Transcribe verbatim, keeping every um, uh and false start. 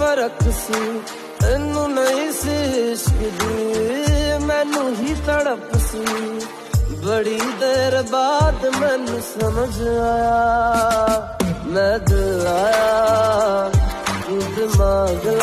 फर्क सी तेनू नहीं सी इश्क दी मैनू ही तड़प सी बड़ी देर बाद मैनू समझ आया मैं दिल आया तू दिमाग